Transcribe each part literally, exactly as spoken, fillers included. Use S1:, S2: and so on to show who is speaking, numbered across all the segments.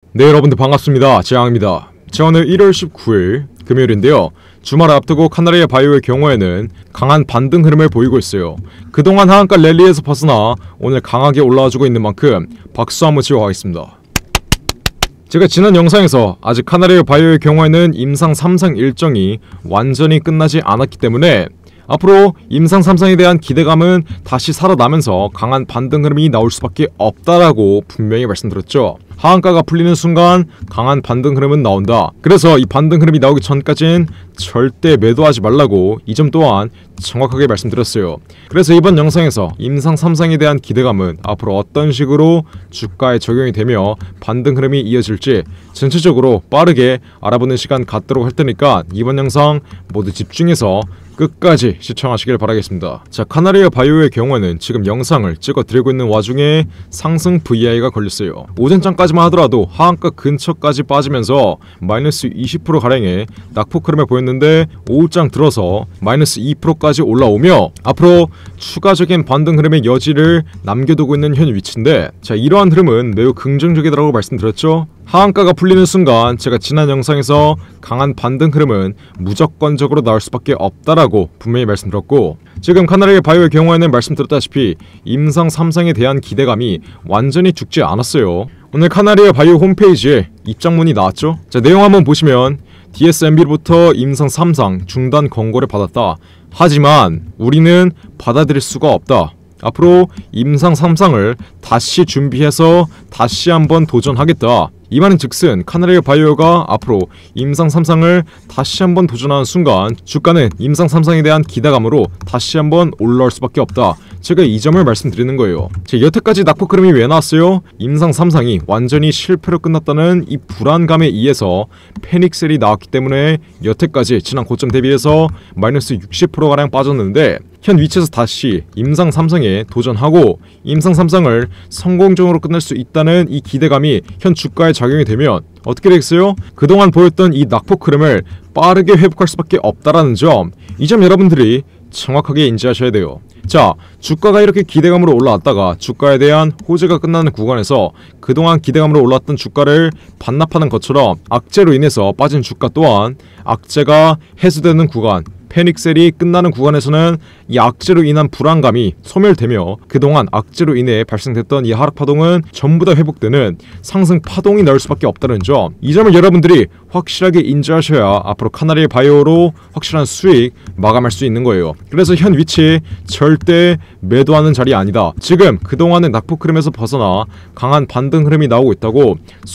S1: 네, 여러분들 반갑습니다. 재앙입니다. 자, 오늘 일월 십구일 금요일인데요. 주말을 앞두고 카나리아 바이오의 경우에는 강한 반등 흐름을 보이고 있어요. 그동안 하한가 랠리에서 벗어나 오늘 강하게 올라와주고 있는 만큼 박수 한번 치고 가겠습니다. 제가 지난 영상에서 아직 카나리아 바이오의 경우에는 임상 삼 상 일정이 완전히 끝나지 않았기 때문에 앞으로 임상 삼 상에 대한 기대감은 다시 살아나면서 강한 반등 흐름이 나올 수밖에 없다라고 분명히 말씀드렸죠. 하한가가 풀리는 순간 강한 반등 흐름은 나온다. 그래서 이 반등 흐름이 나오기 전까지는 절대 매도하지 말라고 이 점 또한 정확하게 말씀드렸어요. 그래서 이번 영상에서 임상 삼 상에 대한 기대감은 앞으로 어떤 식으로 주가에 적용이 되며 반등 흐름이 이어질지 전체적으로 빠르게 알아보는 시간 갖도록 할 테니까 이번 영상 모두 집중해서 끝까지 시청하시길 바라겠습니다. 자, 카나리아 바이오의 경우에는 지금 영상을 찍어 드리고 있는 와중에 상승 브이아이가 걸렸어요. 오전장까지만 하더라도 하한가 근처까지 빠지면서 마이너스 이십 퍼센트 가량의 낙폭 흐름을 보였는데 오후장 들어서 마이너스 이 퍼센트까지 올라오며 앞으로 추가적인 반등 흐름의 여지를 남겨두고 있는 현 위치인데, 자, 이러한 흐름은 매우 긍정적이라고 말씀드렸죠. 하한가가 풀리는 순간 제가 지난 영상에서 강한 반등 흐름은 무조건적으로 나올 수밖에 없다라고 분명히 말씀드렸고, 지금 카나리아 바이오의 경우에는 말씀드렸다시피 임상 삼 상에 대한 기대감이 완전히 죽지 않았어요. 오늘 카나리아 바이오 홈페이지에 입장문이 나왔죠. 자, 내용 한번 보시면 디에스엠비로부터 임상 삼 상 중단 권고를 받았다. 하지만 우리는 받아들일 수가 없다. 앞으로 임상 삼 상을 다시 준비해서 다시 한번 도전하겠다. 이 말은 즉슨 카나리아 바이오가 앞으로 임상 삼 상을 다시 한번 도전하는 순간 주가는 임상 삼 상에 대한 기대감으로 다시 한번 올라올 수밖에 없다. 제가 이 점을 말씀드리는 거예요. 제 여태까지 낙폭 흐름이 왜 나왔어요? 임상 삼 상이 완전히 실패로 끝났다는 이 불안감에 의해서 패닉셀이 나왔기 때문에 여태까지 지난 고점 대비해서 마이너스 육십 퍼센트 가량 빠졌는데, 현 위치에서 다시 임상 삼 상에 도전하고 임상 삼 상을 성공적으로 끝낼 수 있다는 이 기대감이 현 주가에 작용이 되면 어떻게 되겠어요? 그동안 보였던 이 낙폭 흐름을 빠르게 회복할 수밖에 없다라는 점, 이 점 여러분들이 정확하게 인지하셔야 돼요. 자, 주가가 이렇게 기대감으로 올라왔다가 주가에 대한 호재가 끝나는 구간에서 그동안 기대감으로 올랐던 주가를 반납하는 것처럼 악재로 인해서 빠진 주가 또한 악재가 해소되는 구간, 패닉셀이 끝나는 구간에서는 이 악재로 인한 불안감이 소멸되며 그동안 악재로 인해 발생됐던 이 하락 파동은 전부 다 회복되는 상승 파동이 나올 수밖에 없다는 점, 이 점을 여러분들이 확실하게 인지하셔야 앞으로 카나리아 바이오로 확실한 수익 마감할 수 있는 거예요. 그래서 현 위치 절대 매도하는 자리 아니다. 지금 그동안의 낙폭 흐름에서 벗어나 강한 반등 흐름이 나오고 있다고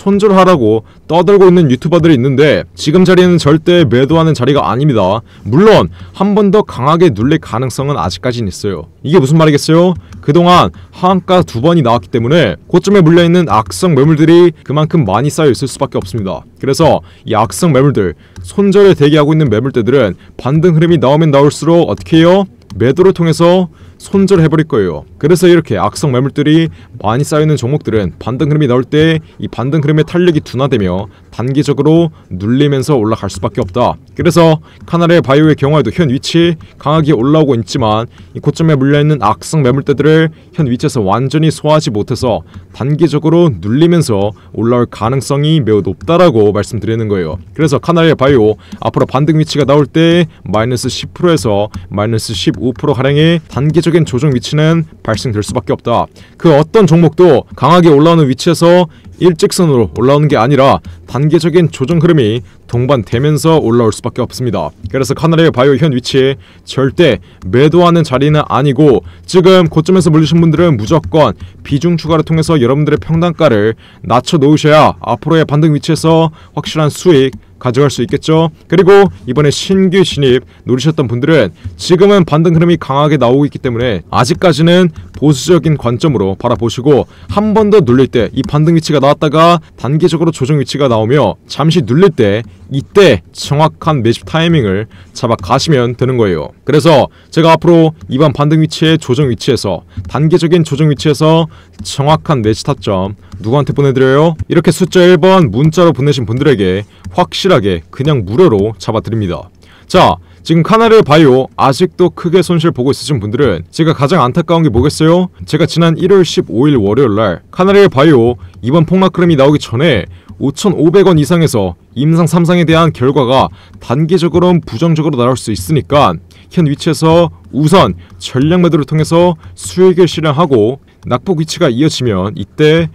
S1: 손절하라고 떠들고 있는 유튜버들이 있는데, 지금 자리는 절대 매도하는 자리가 아닙니다. 물론 한 번 더 강하게 눌릴 가능성은 아직까지는 있어요. 이게 무슨 말이겠어요? 그동안 하한가 두 번이 나왔기 때문에 고점에 물려있는 악성 매물들이 그만큼 많이 쌓여있을 수밖에 없습니다. 그래서 이 악성 매물들, 손절에 대기하고 있는 매물대들은 반등 흐름이 나오면 나올수록 어떻게 해요? 매도를 통해서 손절해버릴 거예요. 그래서 이렇게 악성 매물들이 많이 쌓여있는 종목들은 반등 흐름이 나올 때 이 반등 흐름의 탄력이 둔화되며 단기적으로 눌리면서 올라갈 수밖에 없다. 그래서 카나리아 바이오의 경우에도 현 위치 강하게 올라오고 있지만 이 고점에 물려있는 악성 매물대들을 현 위치에서 완전히 소화하지 못해서 단기적으로 눌리면서 올라올 가능성이 매우 높다라고 말씀드리는 거예요. 그래서 카나리아 바이오 앞으로 반등 위치가 나올 때 마이너스 십 퍼센트에서 마이너스 십오 퍼센트 가량의 단기적인 조정 위치는 발생될 수밖에 없다. 그 어떤 종목도 강하게 올라오는 위치에서 일직선으로 올라오는 게 아니라 단기적인 조정 흐름이 동반되면서 올라올 수밖에 없습니다. 그래서 카나리아 바이오 현 위치에 절대 매도하는 자리는 아니고, 지금 고점에서 물리신 분들은 무조건 비중 추가를 통해서 여러분들의 평단가를 낮춰 놓으셔야 앞으로의 반등 위치에서 확실한 수익 가져갈 수 있겠죠. 그리고 이번에 신규 진입 노리셨던 분들은 지금은 반등 흐름이 강하게 나오고 있기 때문에 아직까지는 보수적인 관점으로 바라보시고, 한 번 더 눌릴 때 이 반등 위치가 나왔다가 단기적으로 조정 위치가 나오며 잠시 눌릴 때 이때 정확한 매집 타이밍을 잡아 가시면 되는 거예요. 그래서 제가 앞으로 이번 반등 위치의 조정 위치에서 단기적인 조정 위치에서 정확한 매집 타점 누구한테 보내드려요? 이렇게 숫자 일 번 문자로 보내신 분들에게 확실하게 그냥 무료로 잡아드립니다. 자, 지금 카나리아 바이오 아직도 크게 손실 보고 있으신 분들은 제가 가장 안타까운 게 뭐겠어요? 제가 지난 일월 십오일 월요일날 카나리아 바이오 이번 폭락 흐름이 나오기 전에 오천오백 원 이상에서 임상 삼 상에 대한 결과가 단기적으로는 부정적으로 나올 수 있으니까 현 위치에서 우선 전략 매도를 통해서 수익을 실현하고 낙폭 위치가 이어지면 이때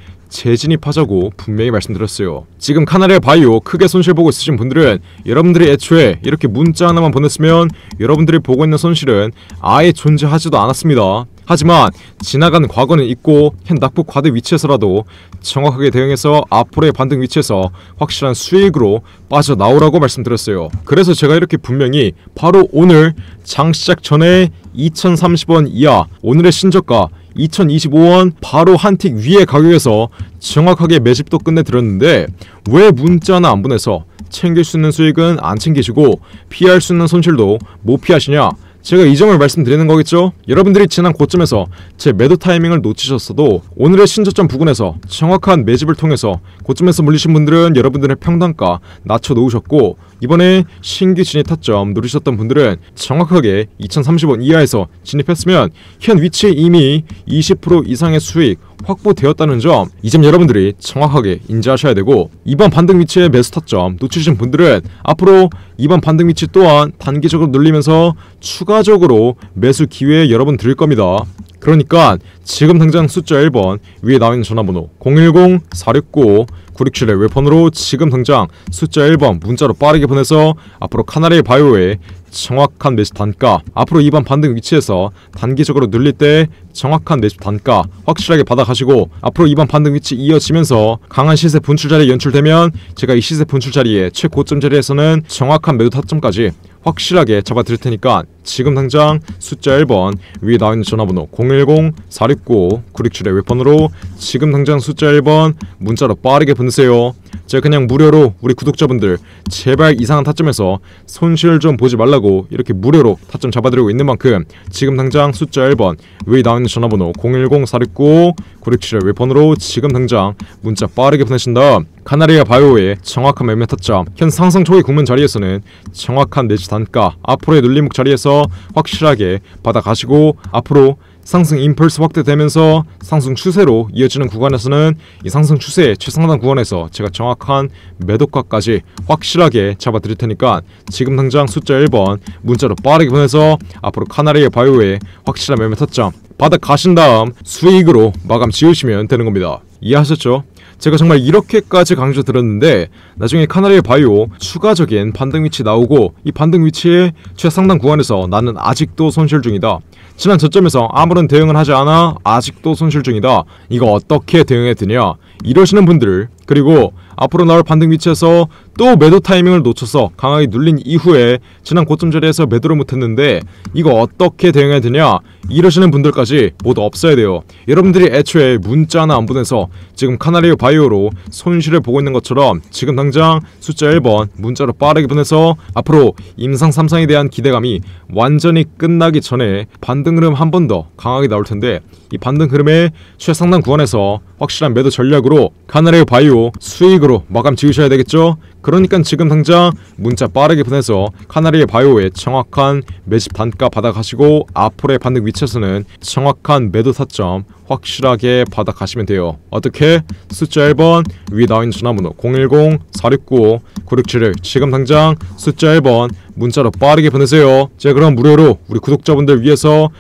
S1: 재진입하자고 분명히 말씀드렸어요. 지금 카나리아 바이오 크게 손실 보고 있으신 분들은 여러분들이 애초에 이렇게 문자 하나만 보냈으면 여러분들이 보고 있는 손실은 아예 존재하지도 않았습니다. 하지만 지나간 과거는 있고 현 낙폭 과대 위치에서라도 정확하게 대응해서 앞으로의 반등 위치에서 확실한 수익으로 빠져나오라고 말씀드렸어요. 그래서 제가 이렇게 분명히 바로 오늘 장 시작 전에 이천삼십 원 이하, 오늘의 신저가 이천이십오 원 바로 한 틱 위의 가격에서 정확하게 매집도 끝내드렸는데 왜 문자나 안 보내서 챙길 수 있는 수익은 안 챙기시고 피할 수 있는 손실도 못 피하시냐? 제가 이 점을 말씀드리는 거겠죠? 여러분들이 지난 고점에서 제 매도 타이밍을 놓치셨어도 오늘의 신저점 부근에서 정확한 매집을 통해서 고점에서 물리신 분들은 여러분들의 평단가 낮춰놓으셨고, 이번에 신규 진입 타점 누리셨던 분들은 정확하게 이천삼십 원 이하에서 진입했으면 현 위치에 이미 이십 퍼센트 이상의 수익 확보되었다는 점, 이 점 여러분들이 정확하게 인지하셔야 되고, 이번 반등 위치의 매수 타점 놓치신 분들은 앞으로 이번 반등 위치 또한 단기적으로 눌리면서 추가적으로 매수 기회 여러분 드릴 겁니다. 그러니까 지금 당장 숫자 일 번 위에 나와있는 전화번호 공일공 사육구오 구육칠의 웹폰으로 지금 당장 숫자 일 번 문자로 빠르게 보내서 앞으로 카나리아 바이오의 정확한 매수 단가, 앞으로 이번 반등 위치에서 단기적으로 눌릴 때 정확한 매수 단가 확실하게 받아가시고, 앞으로 이번 반등 위치 이어지면서 강한 시세 분출 자리에 연출되면 제가 이 시세 분출 자리에 최고점 자리에서는 정확한 매도 타점까지 확실하게 잡아드릴 테니까 지금 당장 숫자 일 번 위에 나와있는 전화번호 공일공 사육구오 구육칠의 웹폰으로 지금 당장 숫자 일 번 문자로 빠르게 보내세요. 제가 그냥 무료로 우리 구독자분들 제발 이상한 타점에서 손실 좀 보지 말라고 이렇게 무료로 타점 잡아드리고 있는 만큼 지금 당장 숫자 일 번 위에 나와있는 전화번호 공일공 사육구오 구육칠의 웹폰으로 지금 당장 문자 빠르게 보내신 다음 카나리아 바이오의 정확한 매매 타점, 현 상승 초기 국면 자리에서는 정확한 매지 단가, 앞으로의 눌림목 자리에서 확실하게 받아가시고, 앞으로 상승 임펄스 확대되면서 상승 추세로 이어지는 구간에서는 이 상승 추세의 최상단 구간에서 제가 정확한 매도가까지 확실하게 잡아드릴 테니까 지금 당장 숫자 일 번 문자로 빠르게 보내서 앞으로 카나리아 바이오의 확실한 매매 타점 받아가신 다음 수익으로 마감 지으시면 되는 겁니다. 이해하셨죠? 제가 정말 이렇게까지 강조드렸는데 나중에 카나리아 바이오 추가적인 반등 위치 나오고 이 반등 위치의 최상단 구간에서 나는 아직도 손실 중이다, 지난 저점에서 아무런 대응을 하지 않아 아직도 손실 중이다, 이거 어떻게 대응해야 되냐 이러시는 분들, 그리고 앞으로 나올 반등 위치에서 또 매도 타이밍을 놓쳐서 강하게 눌린 이후에 지난 고점 자리에서 매도를 못했는데 이거 어떻게 대응해야 되냐 이러시는 분들까지 모두 없어야 돼요. 여러분들이 애초에 문자 하나 안 보내서 지금 카나리아 바이오로 손실을 보고 있는 것처럼 지금 당장 숫자 일 번 문자로 빠르게 보내서 앞으로 임상 삼 상에 대한 기대감이 완전히 끝나기 전에 반등 흐름 한 번 더 강하게 나올 텐데, 이 반등 흐름의 최상단 구간에서 확실한 매도 전략으로 카나리아 바이오 수익으로 마감 지으셔야 되겠죠? 그러니까 지금 당장 문자 빠르게 보내서 카나리아 바이오의 정확한 매집 단가 받아가시고 앞으로의 반등 위치에서는 정확한 매도 타점 확실하게 받아가시면 돼요. 어떻게? 숫자 일 번 위에 나와있는 전화번호 공일공 사육구오 구육칠을 지금 당장 숫자 일 번 문자로 빠르게 보내세요. 제가 그럼 무료로 우리 구독자분들 위해서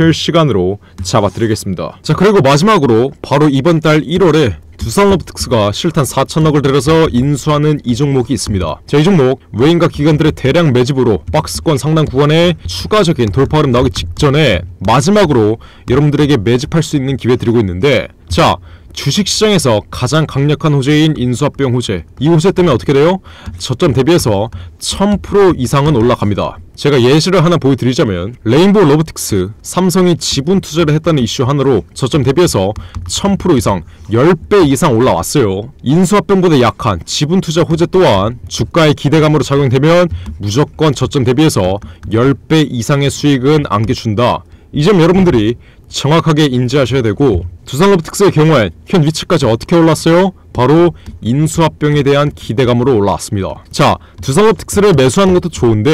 S1: 실시간으로 잡아드리겠습니다. 자, 그리고 마지막으로 바로 이번 달 일월에 두산로보틱스가 실탄 사천억을 들여서 인수하는 이 종목이 있습니다. 자, 이 종목 외인과 기관들의 대량 매집으로 박스권 상단 구간에 추가적인 돌파 흐름 나오기 직전에 마지막으로 여러분들에게 매집할 수 있는 기회 드리고 있는데, 자, 주식시장에서 가장 강력한 호재인 인수합병 호재, 이 호재 때문에 어떻게 돼요? 저점 대비해서 천 퍼센트 이상은 올라갑니다. 제가 예시를 하나 보여드리자면 레인보우 로보틱스, 삼성이 지분 투자를 했다는 이슈 하나로 저점 대비해서 천 퍼센트 이상, 십 배 이상 올라왔어요. 인수합병보다 약한 지분 투자 호재 또한 주가의 기대감으로 작용되면 무조건 저점 대비해서 십 배 이상의 수익은 안겨준다. 이 점 여러분들이 정확하게 인지하셔야 되고, 두산로보틱스의 경우엔 현 위치까지 어떻게 올랐어요? 바로 인수합병에 대한 기대감으로 올라왔습니다. 자, 두산로보틱스를 매수하는 것도 좋은데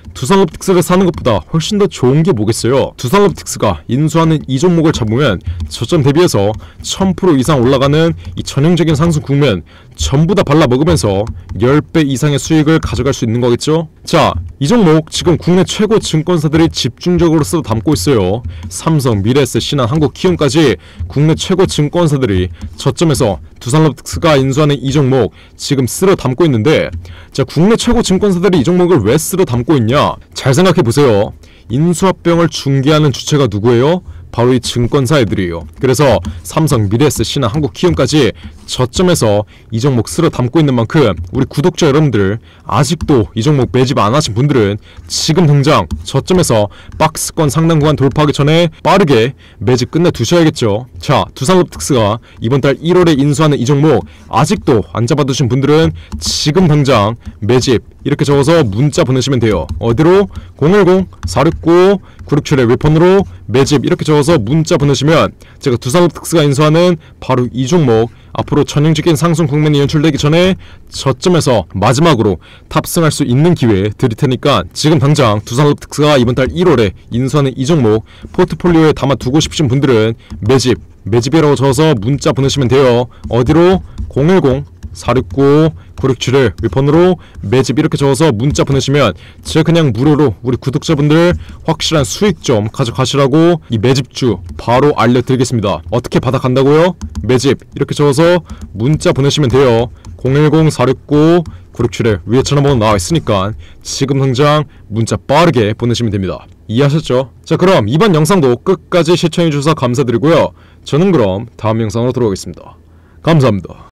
S1: 두산로보틱스를 사는 것보다 훨씬 더 좋은 게 뭐겠어요. 두산로보틱스가 인수하는 이 종목을 잡으면 저점 대비해서 천 퍼센트 이상 올라가는 이 전형적인 상승 국면 전부 다 발라 먹으면서 십 배 이상의 수익을 가져갈 수 있는 거겠죠. 자, 이 종목 지금 국내 최고 증권사들이 집중적으로 쓸어 담고 있어요. 삼성, 미래에셋, 신한, 한국키움까지 국내 최고 증권사들이 저점에서 두산로보틱스가 인수하는 이 종목 지금 쓸어 담고 있는데, 자, 국내 최고 증권사들이 이 종목을 왜 쓸어 담고 있냐? 잘 생각해보세요. 인수합병을 중개하는 주체가 누구예요? 바로 이 증권사 애들이에요. 그래서 삼성, 미래에셋, 신한, 한국키움까지 저점에서 이 종목 쓸어 담고 있는 만큼 우리 구독자 여러분들 아직도 이 종목 매집 안 하신 분들은 지금 당장 저점에서 박스권 상단 구간 돌파하기 전에 빠르게 매집 끝내 두셔야겠죠. 자, 두산로보틱스가 이번 달 일월에 인수하는 이 종목 아직도 안 잡아두신 분들은 지금 당장 매집 이렇게 적어서 문자 보내시면 돼요. 어디로? 공일공 사육구 구육칠의 웨폰으로 매집 이렇게 적어서 문자 보내시면 제가 두산로보틱스가 인수하는 바로 이 종목 앞으로 전형적인 상승 국면이 연출되기 전에 저점에서 마지막으로 탑승할 수 있는 기회 드릴 테니까 지금 당장 두산로보틱스가 이번 달 일월에 인수하는 이 종목 포트폴리오에 담아두고 싶으신 분들은 매집, 매집이라고 적어서 문자 보내시면 돼요. 어디로? 공일공 사육구 구육칠을 윗번으로 매집 이렇게 적어서 문자 보내시면 제가 그냥 무료로 우리 구독자분들 확실한 수익 좀 가져가시라고 이 매집주 바로 알려드리겠습니다. 어떻게 받아간다고요? 매집 이렇게 적어서 문자 보내시면 돼요. 공일공 사육구 구육칠에 위에 전화번호 나와있으니까 지금 당장 문자 빠르게 보내시면 됩니다. 이해하셨죠? 자, 그럼 이번 영상도 끝까지 시청해주셔서 감사드리고요. 저는 그럼 다음 영상으로 돌아오겠습니다. 감사합니다.